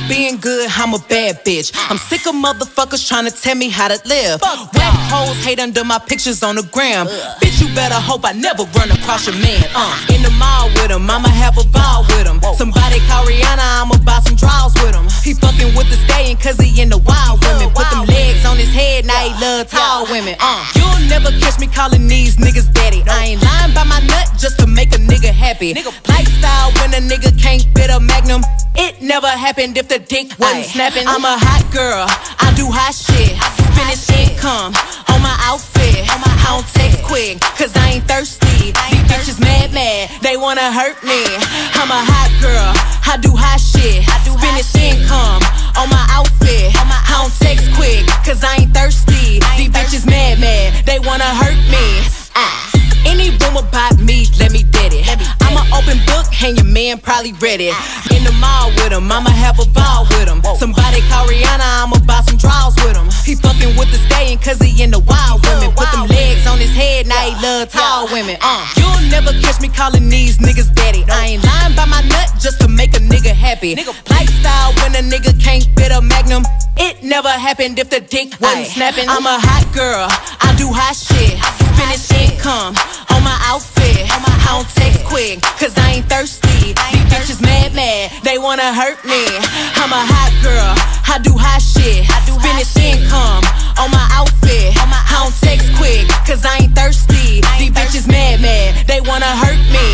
being good, I'm a bad bitch. I'm sick of motherfuckers trying to tell me how to live. Whack hoes hate under my pictures on the gram. Bitch, you better hope I never run across your man. In the mall with him, I'ma have a ball with him. Somebody call Rihanna, I'ma buy some draws with him. He fucking with the stallion cause he into wild women. Put them legs on his head, now he love tall women. You'll never catch me calling these niggas daddy. I ain't lying by my nut just to make a nigga happy. Lifestyle when a nigga can't fit a magnum. It never happened if the dick wasn't snapping. I'm a hot girl, I do hot shit. Finish income on my outfit. I don't text quick, cause I ain't thirsty. These bitches mad, they wanna hurt me. I'm a hot girl, I do hot shit. Finish income on my outfit. I don't text quick, cause I ain't thirsty. These bitches mad, they wanna hurt me. Any room about me, let me dead it. I'm an open book, and your man probably read it. In the mall with him, I'ma have a ball with him. Somebody call Rihanna, I'ma buy some draws with him. He fucking with the stallion cause he into wild women. Put them legs on his head, now he love tall women. You'll never catch me calling these niggas daddy. I ain't lying by my nut just to make a nigga happy. Lifestyle when a nigga can't fit a magnum. It never happened if the dick wasn't snapping. I'm a hot girl, I do hot shit. Finish income on my outfit. I don't text quick, cause I ain't thirsty. These bitches mad, they wanna hurt me. I'm a hot girl, I do hot shit. Finish income on my outfit. I don't text quick, cause I ain't thirsty. These bitches mad, they wanna hurt me.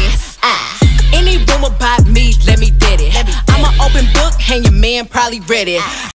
Any room about me, let me dead it. I'm an open book, and your man probably read it.